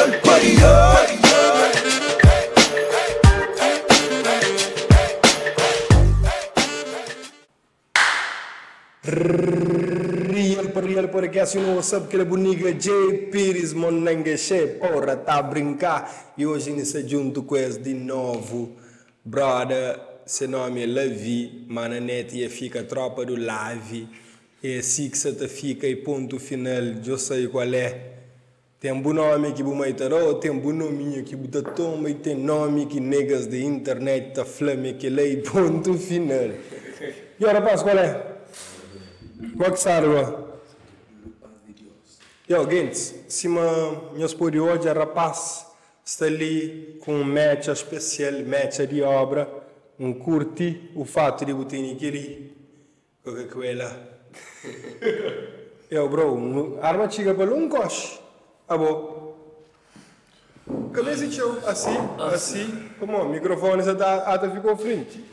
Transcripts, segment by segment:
Real podcast, you know what's up, aquele bonito J. Pires, monengue che, porra, tá a brincar. E hoje nesse junto com eles de novo, brother, seu nome é Levi, mas na net e fica tropa do Lavi. E assim que você fica e ponto final, eu sei qual é. Tem um bom nome que você tarô, tem um bom nome que você toma e tem nome que negas de internet tá flame que lê ponto final. E agora, rapaz, qual é? Qual que sabe, Yo, gente, cima meus por hoje, rapaz, está ali com um match especial, match de obra, curti o fato de você ter que Coca-Cola. Yo, bro, arma chica para um coche. Abo. Cabeça de show, assim, como o microfone já até ficou frente.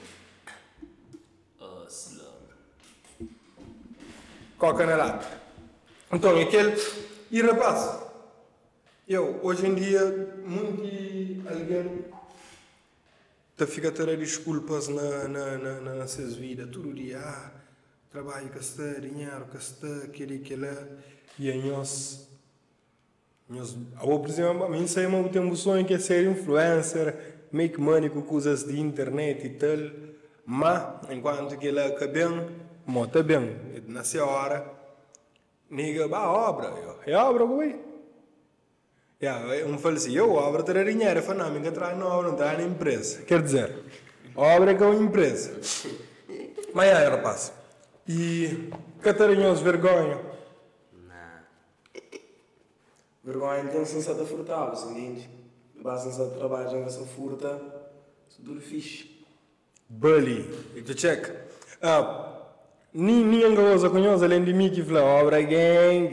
Coca na lata. Então, aquele. E rapaz, hoje em dia, muito alguém fica a ter desculpas nessas vidas. Todo dia, trabalho que está, dinheiro que está, aquele, e aí nós, por exemplo, a mim sei que eu tenho um sonho que é ser influencer, make money com coisas de internet e tal, mas, enquanto que ele é bem, está bem, nessa hora, nega, obra, é obra, boy. Falo assim, obra terá dinheiro, não me traz na obra, não traz na empresa. Quer dizer, obra é que é uma empresa. Mas rapaz, e Catarina, vergonha? Não. Vergonha não tem sensata furtável, você entende? Basta sensata trabalho, já essa furta, tudo fixe. Bully, tu check. Ninguém gosta conhece além de mim que fala obra gang.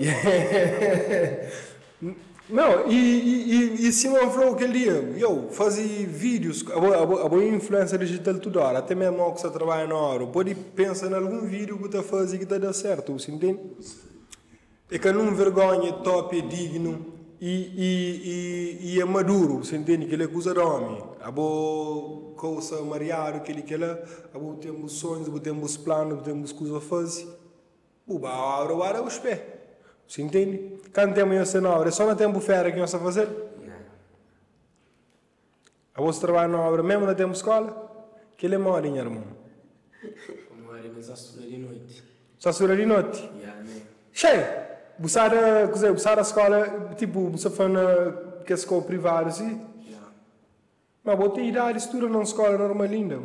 Não, e Simão falou aquele dia, fazia vídeos, a influência digital toda hora, até mesmo que você trabalha na hora, pode pensar em algum vídeo que você faz e que está dando certo, você entende? É que não vergonha, top, é digno e é maduro, você entende? Que ele é coisa de homem, coisa mariado, que ele temos sonhos, temos planos, temos coisas a fazer. Agora os pés. Você entende? Quando temos essa obra, é só no tempo férias que nós a fazer? A você trabalha na obra, mesmo no tempo escola? Que ele mora, irmão? Mora, mas só de noite. Só de noite? Cheio! Você a escola, tipo, você foi na escola privada, assim? Mas você tem idade de estudo numa escola normal ainda?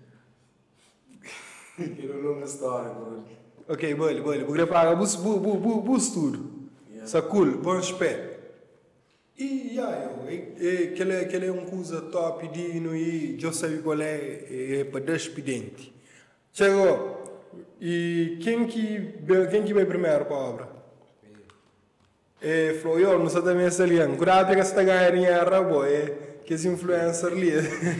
Que não é uma história, mano. Ok, bolha, porque paga bus tudo. Isso cool, bons pé. E aquele é uma coisa top, digno, e eu sei qual é para despedente. Chegou. E quem que vai primeiro para a obra? Falou, não sei também essa linha. Cuidado que esta ganharia é rabo, que esse influencer ali.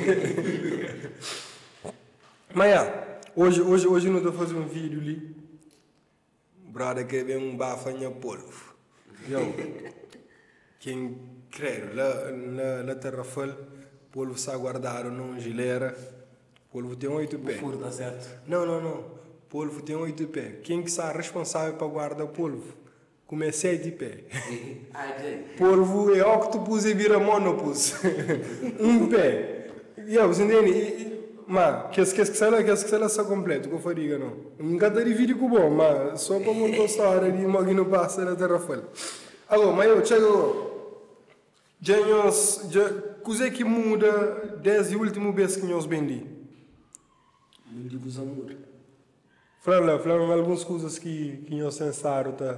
Mas hoje não estou fazendo um vídeo ali. Brother que vem um bafanha polvo. Quem crê, lá terra fal, polvo está guardado num gileira, polvo tem 8 pés. O furo está certo? Não, polvo tem 8 pés. Quem que está responsável para guardar o polvo? Come 7 pés. Polvo é octopus e vira monopus. Um pé. Você entende? Mas, que ela está completa, que eu faria, não. Nunca tem vídeo com bom, mas só para montar a história de uma que não passa na terra fora. Agora, mas eu chego. Coisa que muda desde a última vez que nós vendi? Muito dos amor. Falando algumas coisas que nós pensaram, tá?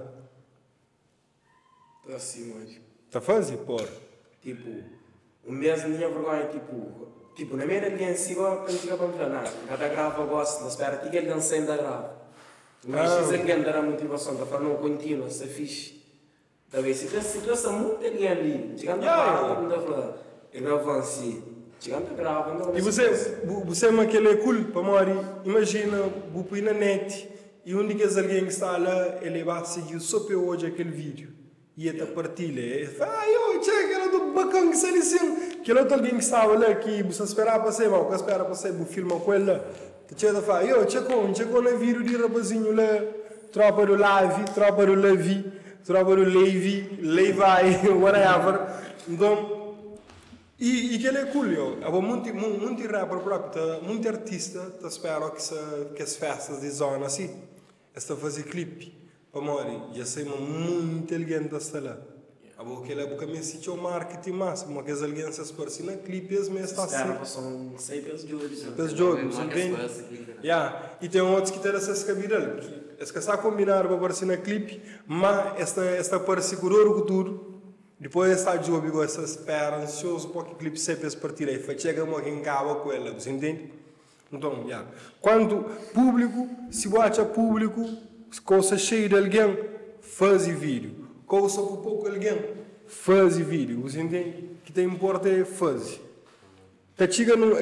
Tá assim, hoje. Tá fazendo, porra? Tipo, um mês não tinha vergonha, tipo, na minha ninguém se igual quando chega para me falar, cada grava gosta, na espera, que ele dança ainda grava. Mas se alguém dar a motivação, da forma contínua, se é fixe. Talvez se tivesse muito alguém ali, chegando a grava, não dá para falar, grava assim, chegando a grava, não dá. E você é aquele cool, para morrer, imagina, vou pôr na net, e onde que alguém que está lá, ele vai seguir só para hoje aquele vídeo. e até partilha. Eu, aquela do bacana que se assim. Aquele outro alguém que estava lá, que você esperava para ser, mas que espera para ser, o filme com ele lá. Tinha de falar, chegou na vídeo de rapazinho lá, tropa do Lavi, tropa do Levi, tropa do Levi, whatever. Então, e que ele é cool, eu. Há muito rapper próprio, muito artista, te espero que as festas de zona assim, está a fazer clipe, para morrer, já sei, muito inteligente está lá. Aquele é porque me sítio marketing máximo, mas que alguém se esforça na clipe, mesmo está assim. Espera, são 6 pesos de olhos. Pesos de olhos, entende? E tem outros que têm essa cabida, que está combinado para aparecer na clipe, mas esta aparece com o futuro. Depois está de jogo, essa espera ansioso para que o clipe sempre se partir aí, chega uma quem acaba com ela, você entende? Então, quando público, se bate público, coisa cheia de alguém, faz vídeo. Coisa com pouco alguém, faz vídeo, você entende? Que tem importa é faz. Tá chegando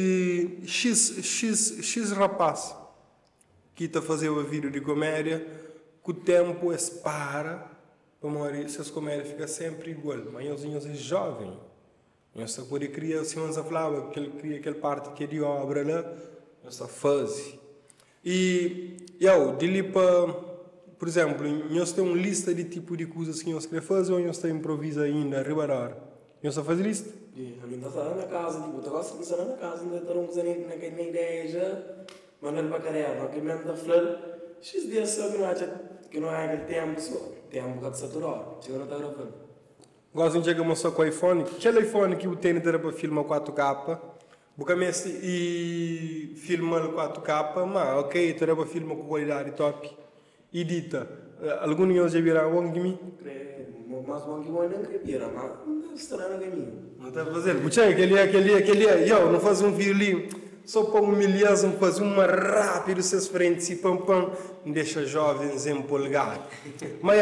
X rapaz que está fazendo um vídeo de comédia, que o tempo para. Essas comédias ficam sempre igual, mas eles é jovem. Eles estão por criar, se você falava que ele cria aquela parte que é de obra lá, eles estão fazendo. E dele para, por exemplo, nós temos uma lista de tipo de coisas que nós queremos fazer ou nós estamos improvisando ainda, arriba da hora. Nós estamos fazendo lista? A mim está na casa, tipo, eu gosto de estar na casa, ainda estou usando naquela ideia já, mandando para a carreira, que me anda falando, X dias só que não é aquele tempo só. Tem um bocado saturado, chega não está gravando. Gosto de chegar só com o iPhone. Aquele iPhone que o tem para filmar 4K, buscamente e filma 4K, mas ok, terá para filmar com qualidade top. Edita. Algum de nós já viram um de mim? Mas um de mim não quer virar, mas não está na caminho. Não está fazendo. Puxa, aquele eu não faz um vídeo ali. Só para humilhar, faz uma rápido, se frente, se pam, deixa jovens empolgados. Mas,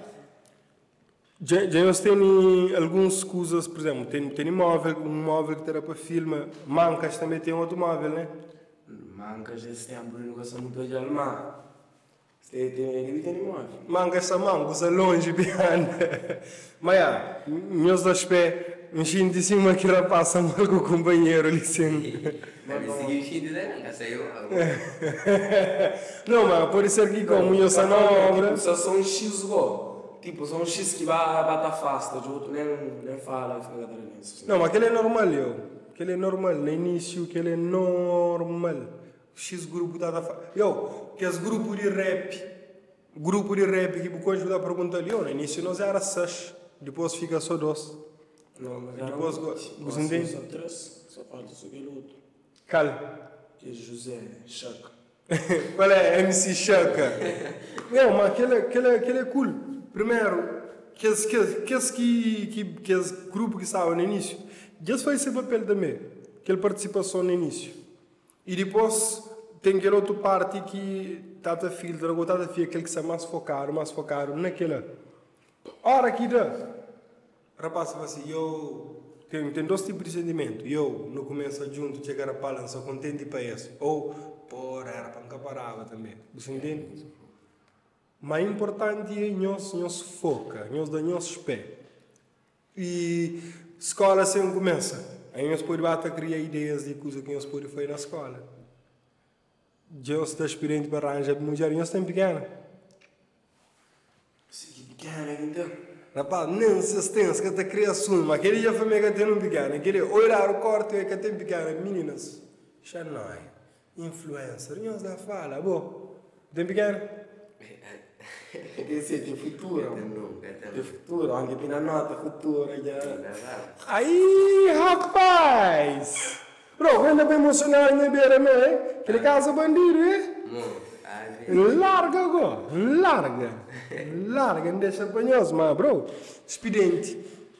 já nós temos algumas coisas, por exemplo, tem um móvel que terá para filme, Mancas também tem outro móvel, né? Mancas, esse tempo, não gosta muito de alemão. Tem móvel. Mancas, usa longe, piano. Mas, meus dois pés, um chinho de cima que rapaz, mal com o companheiro, ali sim. Mas seguiu o chinho, né? Saiu. Não, mas pode ser que como eu sou na obra. Só são um X igual. Tipo, são um X que vai bater fasta, o outro nem fala, fica nisso. Não, mas aquele é normal, aquele é normal, no início, aquele é normal. O X grupo está a falar. Que os grupos de rap, que o cônjuge está perguntando, no início nós era 6, depois fica só 2. Não, mas depois você entende? Só 3, só falta só aquele outro. Cal? Que é José Chaca. Qual é? MC Chaca. Não, mas aquele é cool. Primeiro, que esse grupo que estava no início, já faz esse papel também, aquela participação no início. E depois tem aquela outra parte que está a filtrar, aquele que está mais focado naquela. Hora que dá. Rapaz, assim, tem dois tipos de sentimento. No começo, junto, chegar a balança, contente para isso. Ou, era para não parava também. Você entende? Mas importante é nós foca, nós dá nossos pés. E escola sempre começa. Aí nós podemos criar ideias de coisas que nós podemos fazer na escola. Já está experiente para arranjar mulher, nós temos pequena. Sim, pequena, então. Rapaz, não se tem que te criação, mas aquele já foi mega tendo pequeno, aquele olhar o corte é que tem pequeno, meninas. Já não é. Influencer, nós da fala, tem pequeno? Esse é futuro. De futuro, onde tem a nota futura já. Aí, rapaz! Bro, ainda bem emocionado na beira, não é? Aquele caso bandido, é? Larga, não deixa para nós, mas, bro, expediente.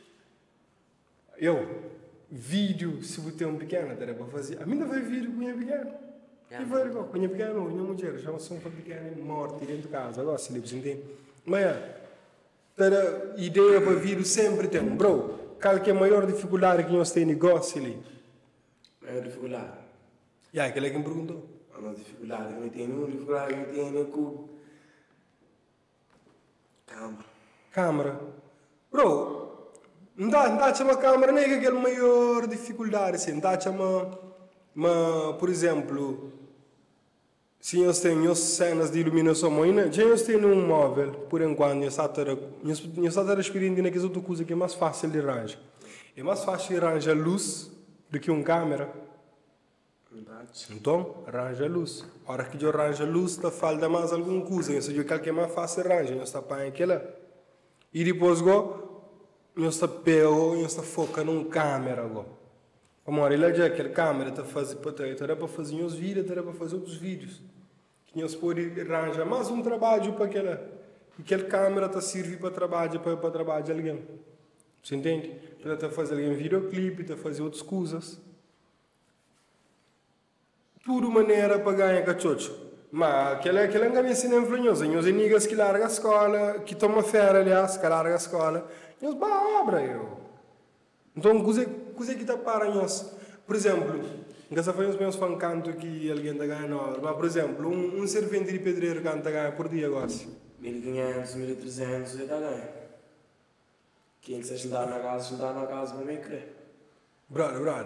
Vídeo, se você tem um pequeno, dá para fazer. A minha vai vídeo com minha pequena. E vai igual, com minha pequena, minha mulher, já são para pequena, morte dentro de casa, agora se livros, entende? Mas, a ideia para vídeo sempre tem, bro, qual que é a maior dificuldade que nós temos em negócio ali? Maior dificuldade? Aquele que me perguntou. A dificuldade que eu tenho com câmera. Câmera. Bro, não dá uma câmera, nem é aquela maior dificuldade, assim. Não dá uma, por exemplo, se nós temos cenas de iluminação, mas já nós temos um móvel, por enquanto, nós estamos experimentando aqui outra coisa que é mais fácil de arranjar. É mais fácil de arranjar luz do que uma câmera. Então, arranja luz. A hora que eu arranjo luz, tá falta mais alguma coisa. Ou seja, aquilo que é mais fácil de arranjar, nós está para aquela. E depois, nós está pego, nós está focando numa câmera. Amor, ele já aquela câmera está para fazer uns vídeos, está para fazer outros vídeos. Que nós podemos arranjar mais um trabalho para aquela. E aquela câmera está servir para trabalho, para trabalho de alguém. Você entende? Está fazer alguém videoclipe, está fazer outras coisas. Tudo maneira para ganhar cachocho. Mas aquela não me ensina influenhosa. Nós amigas que larga a escola, que toma férias, aliás, que larga a escola, nós obra eu. Então, coisa que está para nós. Por exemplo, nós fazemos um canto que alguém está ganhando hora. Mas, por exemplo, um servente de pedreiro que está ganhando por dia agora. 1.500, 1.300 e está ganhando. Quem se ajudar na casa, não me crê. Brother.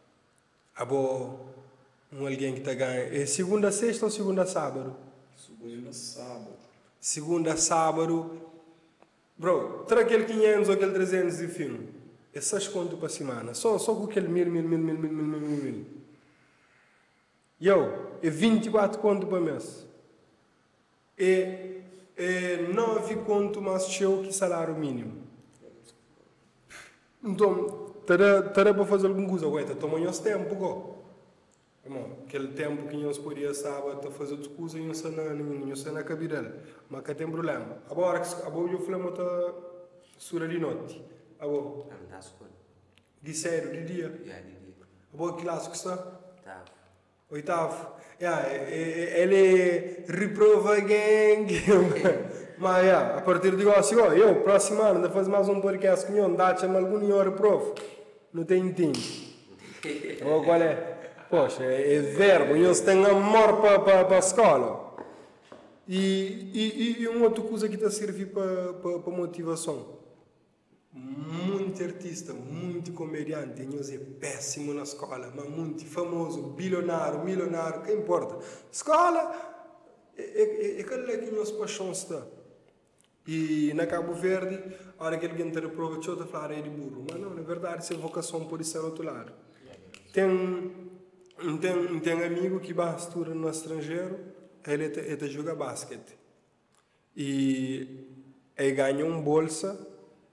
Alguém que está ganhando. É segunda a sexta ou segunda a sábado? Segunda a sábado. Bro, terá aquele 500 ou aquele 300 de filme. É 6 conto para semana. Só com aquele mil. É 24 conto para mês. É 9 conto mais cheio que salário mínimo. Então, terá para fazer alguma coisa. Ué, toma nosso tempo, aquele tempo que nós podíamos sábado fazer outras coisas, não sei na cabidela. Mas que tem problema. Agora eu falei que sura de noite. Agora. De sério, de dia? De dia. Agora que classe que está? Oitavo. Ele reprova gang. Mas a partir de agora, eu, próximo ano, vou fazer mais um podcast com ele, dá-te algum hora prof. Não tem tempo. Qual é? Poxa, é verbo, eles têm amor para a escola. E uma outra coisa que está a servir para motivação. Muito artista, muito comediante, eles é péssimo na escola, mas muito famoso, bilionário, milionário, que importa? Escola é aquela que nós paixão está. E na Cabo Verde, a hora que alguém te aproveitou, está a falar é de burro. Mas não, na verdade, essa vocação pode ser outro lado. Tem amigo que vai estudar no estrangeiro, ele joga basquete. E ele ganha uma bolsa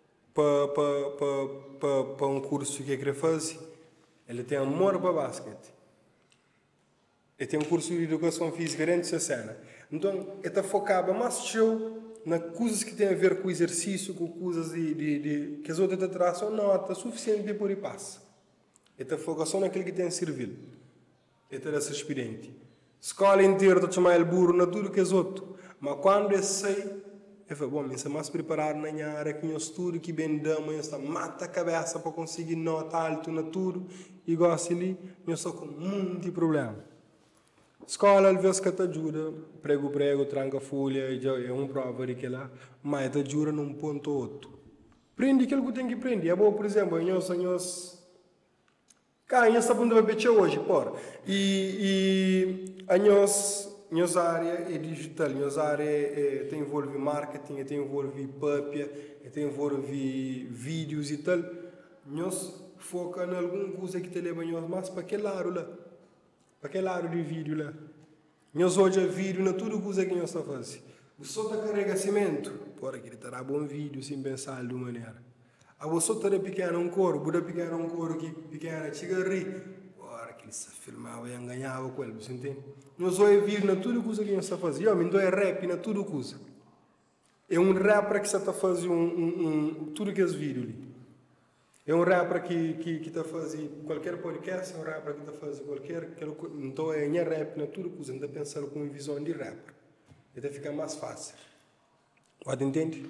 para um curso que ele quer fazer. Ele tem amor para basquete. Ele tem um curso de educação física dentro dessa cena. Então, ele está focado mais show nas coisas que têm a ver com exercício, com coisas que as outras te traçam nota suficiente para pôr e passa. Ele está focado só naquilo que tem a servir. Ele está essa experiente. Escola inteira está a chamar ele burro na tudo que é outro. Mas quando eu sei, eu falo, bom, eu sou mais preparado na minha área, que eu estudo, que bem dama, eu estou mata a cabeça para conseguir nota alta na tudo, e gosto ali, eu estou com muito problema. Escola, às vezes que te ajuda, prego, tranca folha, é uma prova de que lá, mas te ajuda num ponto ou outro. Prende aquilo que tem que prender. É bom, por exemplo, nós está a ponto de hoje, por. E a nossa área é digital, nossa área tem envolve marketing, tem envolve papia, tem envolve vídeos e tal. Nós foca em alguma coisa que te leva mais para aquele lado lá. Para aquele lado de vídeo lá. Nós hoje vídeo na tudo coisa que nós estamos fazendo. O só está carregamento, por aqui terá bom vídeo sem pensar de uma maneira. A você está pequeno um coro, Buda pequeno um coro que pequeno chega a rir. Ora que ele se filmava e ganhava com ele, você entende? Nós hoje vídeo na tudo coisa que nós estamos fazendo. Eu me dou rap na tudo coisa. É um rapper que está fazendo tudo que é vídeo ali. É um rapper que está fazendo qualquer podcast, é um rapper que está fazendo qualquer... Então é minha rap na tudo coisa, não está pensando com visão de rapper. Então fica mais fácil. Pode entender?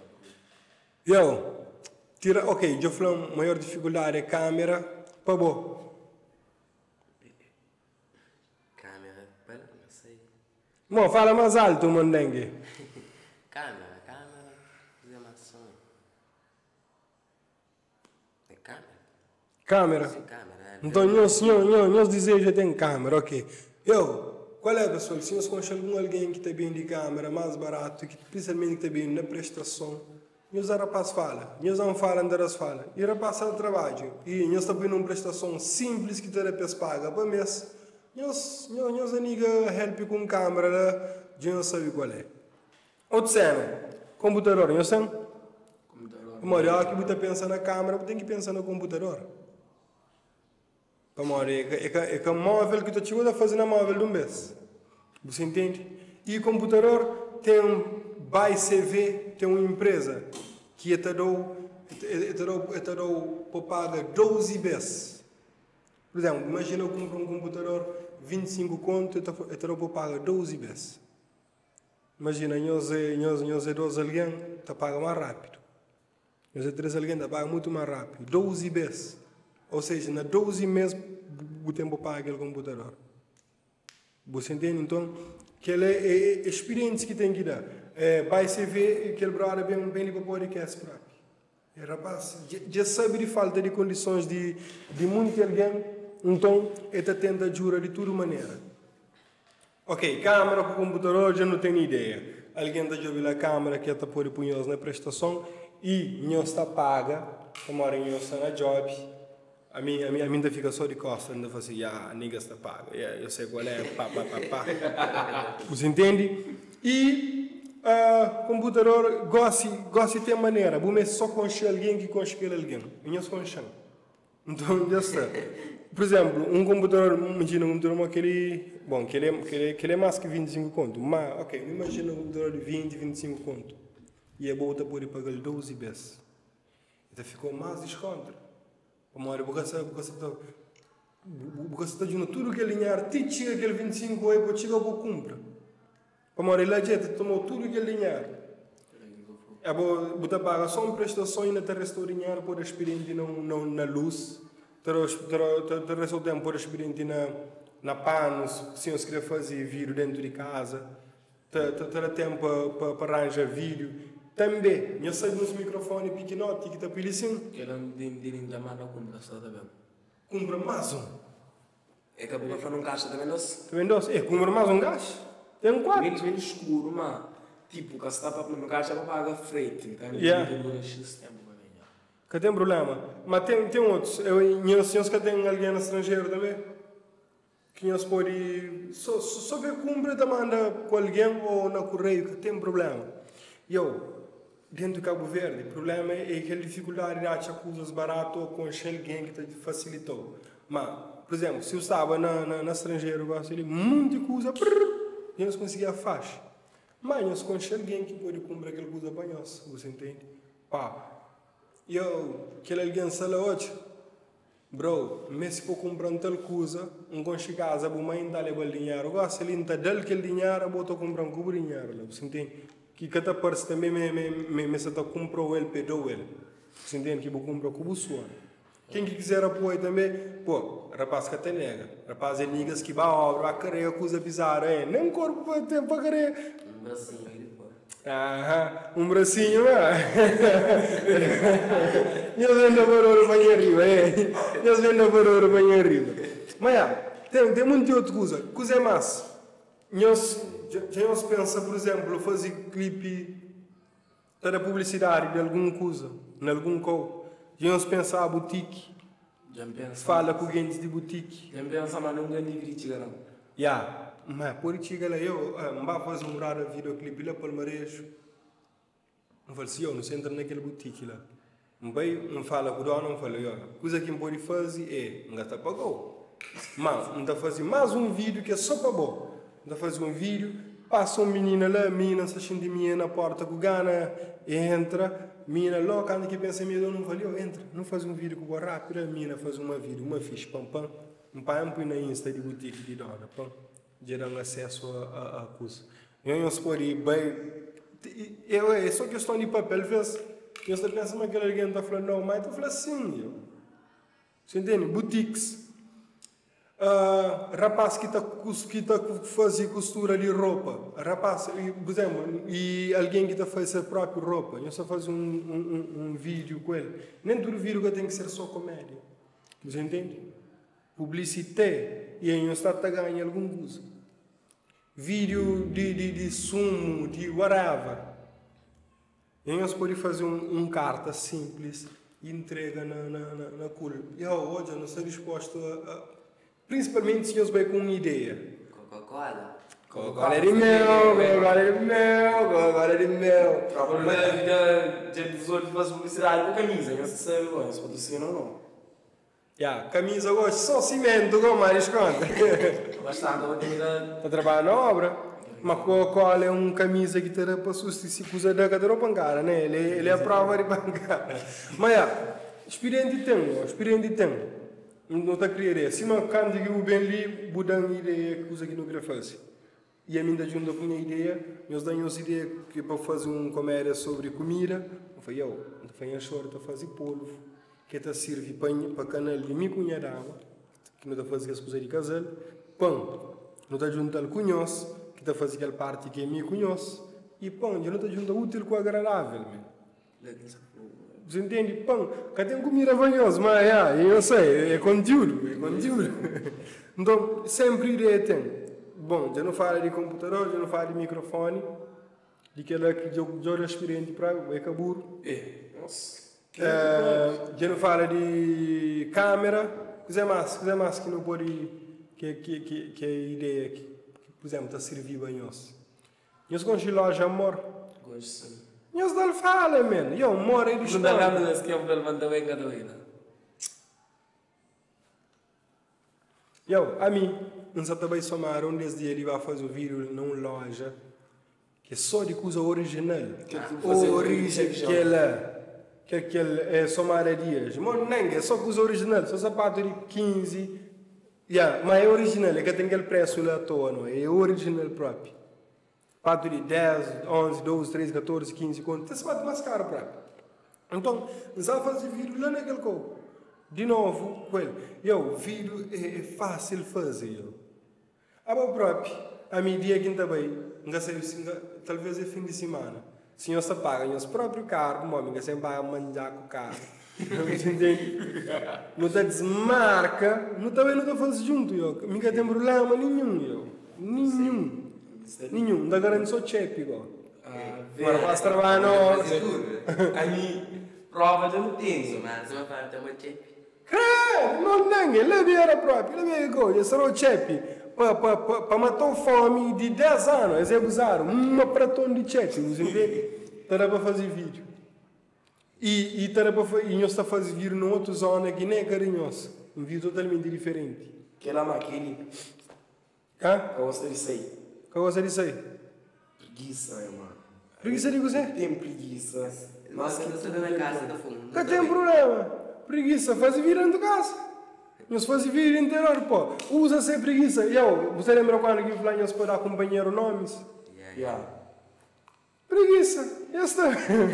Ok, eu falei, a maior dificuldade é câmera, para bom. Câmera, não sei. Bom, fala mais alto, mandengue. Câmera, fazer maçã. Câmera. Câmera. Sim, câmera. Então, nós dizemos que tem câmera, ok. Qual é, pessoal? Se nós conhecemos alguém que está bem de câmera, mais barato, que principalmente está bem na prestação, nós rapaz fala, nós não falam, nós fala. E rapaz o trabalho, e nós estamos numa prestação simples que terapeuta paga para mês. Nós amiga help com câmera, já não sabe qual é. Outra cena, computador, nós temos? Mas que você pensa na câmera, você tem que pensar no computador. É que o móvel que tu chegou a fazer na móvel de um mês. Você entende? E o computador tem by CV, tem uma empresa que te dou para pagar 12 vezes. Por exemplo, imagina eu compro um computador 25 conto e te dou para pagar 12 vezes. Imagina, nós é 12 alguém, te paga mais rápido. Nós é 3 alguém, te paga muito mais rápido. 12 vezes. Ou seja, na 12 meses, o tempo paga aquele computador. Você entende? Então, aquela é a experiência que tem que dar. Vai se ver que ele brother bem para podcast para aqui. Rapaz, já sabe de falta de condições de muito alguém, então, ele tenta ajudar de toda maneira. Ok, câmera para o computador, já não tenho ideia. Alguém está jogando a câmera que está por punhos na prestação e nós está paga, como hora nós está na job. A mim ainda fica só de costas, ainda fala assim, a nigga está paga, eu sei qual é, pá. Você entende? E computador gosta de ter maneira, você só conhece alguém que conhece alguém, e nós conhecemos. Então, já está. Por exemplo, um computador, imagina um computador que ele é mais que 25 conto, mas, ok, imagina um computador de 20, 25 conto, e a boa pode pagar 12 vezes. Então ficou mais desconto. Amor, você está dizendo tudo que ele dinheiro, te chega aquele 25 euros, chega para compra. Amor, ele já tomou tudo que ele dinheiro. Você paga só uma prestação e não te resta o dinheiro por experiência na luz. Te resta o tempo por experiência na panos, se você quer fazer vídeo dentro de casa. Te tempo para arranjar vídeo. Também, nós sabemos um microfone pequenote que está por isso. Que ele não tem chamada compra, está bem? Compra mais um. É que a boca não caixa também doce. Também doce. Compra mais um gás. Tem um quarto. Bem escuro, mas tipo, que você está para uma caixa para pagar frete. Então, que tem problema. Mas tem outros. Nós que tem alguém no estrangeiro também. Que nós pode só ver compra e manda com alguém ou na correio, que tem problema. Dentro do Cabo Verde, o problema é aquela dificuldade de achar coisas baratas ou com alguém que te facilitou. Mas, por exemplo, se eu estava na estrangeiro, eu gosto de muita coisa, e nós conseguia faixa. Mas nós conhecemos alguém que pode comprar aquela coisa para nós, você entende? Aquele alguém sala hoje, bro, mas se for comprar tal coisa, não consigo casa, a mãe ainda leva o dinheiro, eu gosto de dar aquele dinheiro, eu vou comprar um dinheiro, você entende? Que cada parte também me está comprou ele, pedou ele. Você entende que vou comprar com o suor. Quem que quiser apoio também, rapaz que até nega. Rapaz é niggas que vai obra, vai querer coisa bizarra, nem corpo para ter para querer. Um bracinho aí depois. Um bracinho, Nós vendo por ouro para arriba, Nós vendo por ouro para arriba. Mas tem muita outra coisa. Coisa é massa. Já nós pensa, por exemplo, fazer clipe para publicidade de alguma coisa, em algum coisa. Já nós pensa a boutique. Fala com gente de boutique. Já pensa, mas não ganha de crítica, não. Mas por chegar lá, eu vou fazer um raro videoclipe lá para o Marejo. Não falo assim, não se entra naquele boutique lá. Não fala com o dono, não fala, coisa que pode fazer é, não está pagou. Mas, não está fazendo mais um vídeo que é só para bom. Ainda faz um vídeo, passa uma menina lá, menina se sente minha na porta com gana, entra, menina louca, anda que pensa, minha dona não valeu, entra, não faz um vídeo com o rápido, a menina faz uma vídeo, uma ficha, pam, põe na Insta de boutique de dona, gerando acesso a coisa. Eu se pode ir bem, é só questão de papel, fez, eu estou pensando que alguém está falando, não, mas está falando assim, você entende? Boutiques. Rapaz que está fazendo costura de roupa, rapaz, por exemplo, e alguém que está fazendo a própria roupa, eu só faço um vídeo com ele. Nem todo vídeo que tem que ser só comédia. Você entende? Publicidade e aí está a ganhar algum coisa. Vídeo de sumo, de whatever. E aí nós podemos fazer um carta simples e entrega na cura. E hoje eu não estou disposto principalmente se eu vai com uma ideia. Coca-Cola. Coca-Cola é de mel, Coca-Cola é de mel, Coca-Cola é de mel. Provavelmente a vida de 18 faz publicidade com camisa, não se sabe agora, se patrocina ou não. Camisa agora, só cimento, como mais conta. Bastante, a comida. Está trabalhando na obra. Mas Coca-Cola é uma camisa que terá para substituir coisa da cadeira bancária, né? Ele é a prova de bancária. Mas, experiente tem. Não está a criar. Se uma canta que o bem ali, mudando ideia, coisa que não queria fazer. E a minha junta com a ideia, nós damos a ideia que é para fazer uma comédia sobre comida. Eu falei, não foi a chora, está a fazer polvo, que está a servir para canal de minha cunhada água, que não está a fazer as coisas de casal. Pão, não está a juntar com nós, que está a fazer aquela parte que é minha com nós. E pão, não está a juntar útil com agradável. Você entende? Pão, cá tem comida vanhosa, mas eu sei, é conteúdo. Então, sempre ideia tem. Bom, já não fala de computador, já não fala de microfone, de que ela que eu experiente para o caburo. Nossa. Já não fala de câmera, coisa mais que não pode, que é a ideia que por exemplo, está a servir banhoso. Nós com loja amor. Gosto sim. Nós não fala, man. Eu moro em Não dá nada que eu vou mandar bem cada vez. A mim, não se também somar um desde ele vai fazer o vídeo numa loja que é só de coisa original. Que é somar a dias. Mas não é só coisa original, só sapato de 15. Mas é original, é que tem aquele preço lá à toa, não é? É original próprio. Sapato de 10, 11, 12, 13, 14, 15, quanto? Tem sapato mais caro próprio. Então, não sabe fazer vídeo lá naquele copo. De novo, o vídeo é fácil fazer. A meu próprio, a minha dia que também, talvez é fim de semana. Se você paga o próprio carro, você vai manjar com o carro. Não está desmarca, também não está fazendo junto. Não tem problema nenhum. Nenhum. Da garante só chepe igual. Agora faz trabalho. A minha prova de não tem. Mas uma parte é uma chepe. Não, ele era próprio, ele é igual. Ele será o chepe. Para matar fome de 10 anos, eles abusaram. Uma pratona de chepe, você entende? Era para fazer vídeo. E nós está fazendo vídeo numa outra zona que nem é carinhosa. Um vídeo totalmente diferente. Que lá maquele. Qual você disse aí? Qual você disse aí? Preguiça, mano. Preguiça de você? Tem preguiça. Mas que você na casa da fundo. Não tem problema. Preguiça, faz vídeo dentro de casa. Nós fazemos vídeo interior, pô. Usa sem preguiça. Você lembra quando que o nós pode dar companheiro nomes? Preguiça. Está.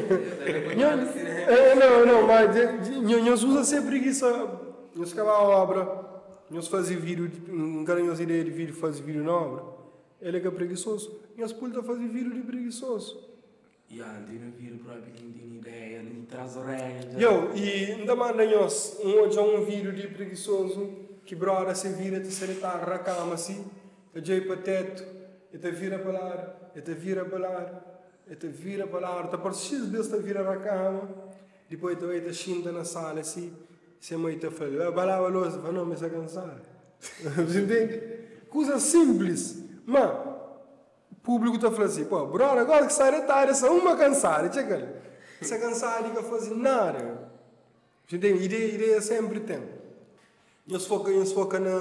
Não, mas nós usa sem preguiça. Nós acabamos a obra. Nós fazemos vídeo, não queremos ideia de vídeo, fazer vídeo na obra. Ele é que é preguiçoso. Nós podemos fazer vídeo de preguiçoso. Tem um vídeo próprio, tem ideia, ele traz orelhas. E ainda manda nós um vídeo de preguiçoso que brora se vira, te sentar na cama assim, te para teto, e te vira para lá, e te vira para lá. Te vira para lá, te parece vezes te vira na cama, depois te senta na sala assim, se a mãe te fala, vai lá a louça, não, me está cansado. Você entende? Coisa simples, mas o público está falando assim, pô, brother, agora que sai da tarde, só uma cansada, checa. Se cansada, não faz nada. Você entende? Ideia sempre tem. Nós foca na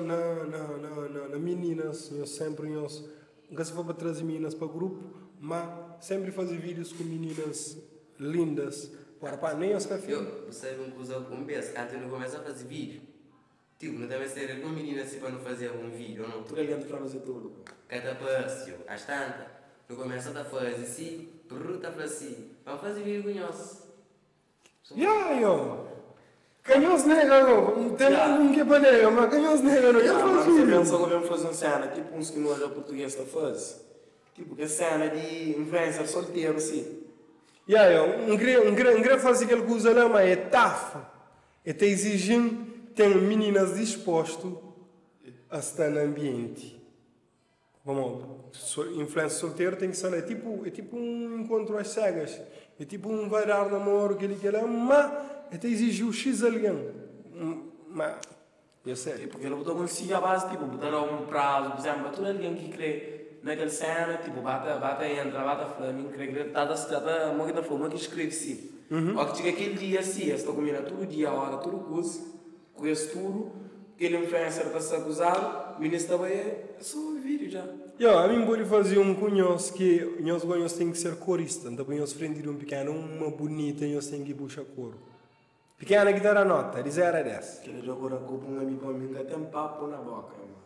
meninas, nunca se for para trazer meninas para o grupo, mas sempre fazer vídeos com meninas lindas. Para nem os cafés. Você sabe uma coisa com um beijo, antes não começa a fazer vídeo. Tipo, não deve ser uma menina assim para não fazer um vídeo, não? Tudo ali para fazer tudo. Cada passo, às tantas, não começa a fazer assim, pergunta para si, vamos fazer vídeo com nós. Canhões negros, não tem ninguém para negar, mas canhões negros, não Já, mas você é pensa que eu fazer uma cena, tipo uns que nós a português está faz. Tipo, que cena de influencer solteiro, assim. Não queria fazer aquela coisa lá, mas é tafa. Está exigindo, tem meninas dispostas a estar no ambiente. Vamos, influência solteiro tem que ser, é tipo um encontro às cegas. É tipo um vai dar namoro, aquele que lá, mas está exigindo o X alguém. Mas, eu sei. Tipo, que ele botou consigo a base, tipo, botar um prazo, por exemplo, todo alguém que crê naquela cena, tipo, bate fala, mim crê que está a uma da forma que escreve-se. Ou que chega aquele dia assim, estou comendo todo dia, a hora, tudo curso, conheço tudo, aquele influencer está a acusar, o ministro também é só o vídeo já. A mim pode fazer um cunhos que nós tem que ser corista, então nós frente um pequeno, uma bonita, nós tem que puxar coro. Pequena guitarra nota, de 0 a 10. Aquele jogo da copa, um amigo para mim, tem papo na boca, mano.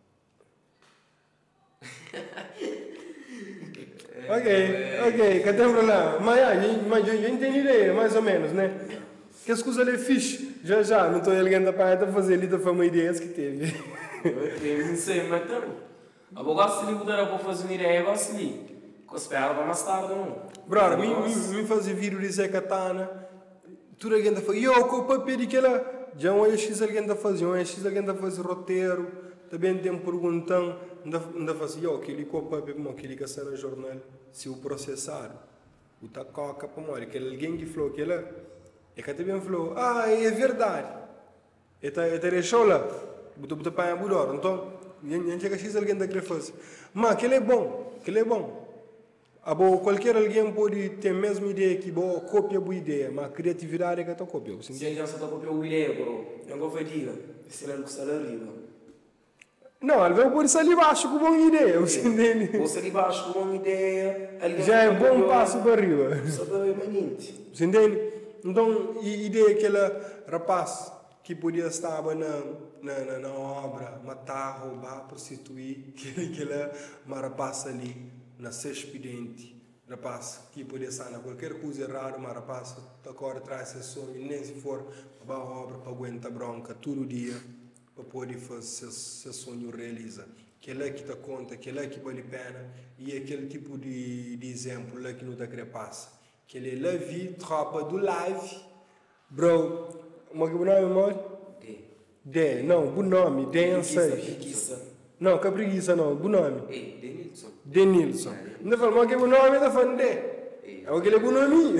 Ok, que tem problema. Mas eu entendi ideia, mais ou menos, né? Que as coisas ali é fixe. Já, não estou alguém da parte a fazer ali da fama ideias que teve. Eu não sei, mas também. Eu gosto de botar para fazer uma ideia, eu gosto de. Eu espero para mais tarde, não. Brother, me fazer vídeo de Zé Katana. Tudo alguém está fazendo. Eu, com o papel de que ela. Já um X alguém está fazendo, alguém está fazendo roteiro. Também tem perguntando. Ainda fazia, aquele com o papel, aquele que sai no jornal. Se o processar, o tacoca, que alguém que falou que ela. É que também falou, é verdade. É deixou lá. Botou para a budor. Então, não chega X alguém está querendo fazer. Mas aquele é bom. Qualquer alguém pode ter a mesma ideia que boa cópia boa ideia, mas a criatividade é que está cópia. Se alguém está copiando uma ideia, bro, eu não vou dizer, se ele não está ali, não, ele vai pôr isso ali embaixo com uma ideia, você entende? Você ali embaixo com uma ideia, já é bom passo para arriba. Você entende? Então, a ideia que aquele rapaz que podia estar na obra, matar, roubar, prostituir, que rapaz ali, na ser expediente, rapaz que podia estar na qualquer coisa errada, mas rapaz agora traz esse sonho, nem se for para a obra, para aguentar bronca, todo dia, para poder fazer esse sonho realiza. Aquele que te conta, aquele que vale a pena, e aquele tipo de exemplo lá que não está querendo passar. Aquele lá vi, tropa do live, bro, como é que é o nome, amor? Não, bom nome, Preguiça. Não, que preguiça não, bom nome. Denilson. Não fala, mas que bom nome da fande. É aquele bom nome.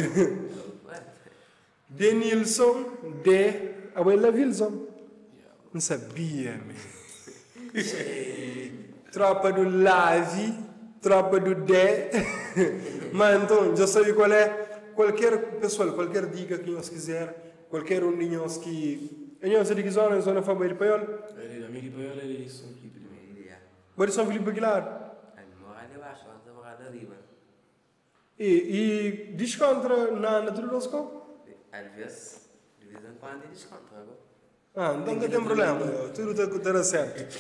Denilson de Abuela Wilson. Não sabia, man. Tropa do live, tropa do D. Mas então, já sabe qual é? Qualquer pessoal, qualquer dica que nós quiser, qualquer um de nós que. Nós de que zona favorita para ele? A minha de Paiol é isso. Pode São Filipe Aguilar. E descontra na Trudosco? Às vezes, de vez em quando, descontra. Então não tem problema, tudo está certo.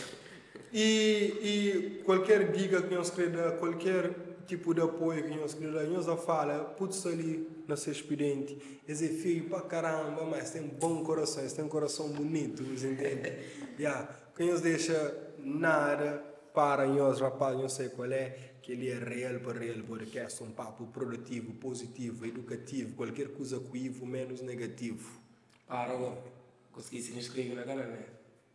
E qualquer dica que nós queremos, qualquer tipo de apoio que nós queremos, nós fala, putz ali na ser expediente, esse é feio pra caramba, mas tem bom coração, tem um coração bonito, você entende? Que nós deixa nada para nós, rapaz, não sei qual é, que ele é real, podcast, um papo produtivo, positivo, educativo, qualquer coisa coivo, menos negativo. Para, consegui se inscrever na canal, né?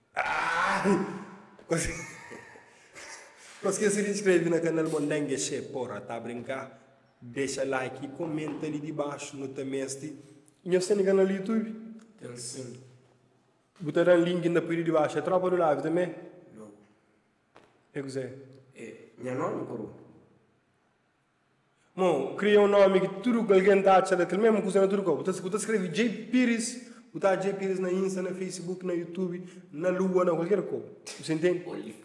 Consegui se inscrever no canal Mondengue Che, porra, tá a brincar? Deixa like e comenta ali debaixo no Tameste. E nós temos canal no YouTube? Tem sim. Botaram link na parte de baixo. É tropa do live também? Não. É que é? Minha nome, coro. Bom, cria um nome que tudo que alguém está achando, aquele mesmo que você tudo como. Você escreve J. Pires, botar J. Pires na Insta, na Facebook, na YouTube, na Lua, na qualquer coisa. Você entende?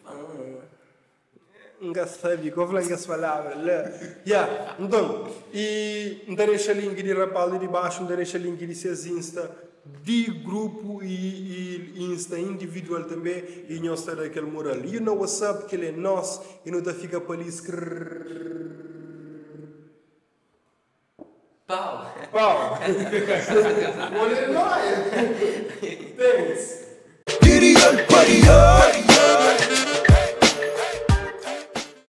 Nunca sabe, como falar essas palavras. Então, e não deixa link de rapaz ali de baixo, não deixa link de seus Insta, de grupo e Insta individual também, e nós estamos naquele mural. E no WhatsApp, que ele é nosso, e não fica para ali. Pau! Pau. Olha, não é. Thanks. Giddy up, buddy up.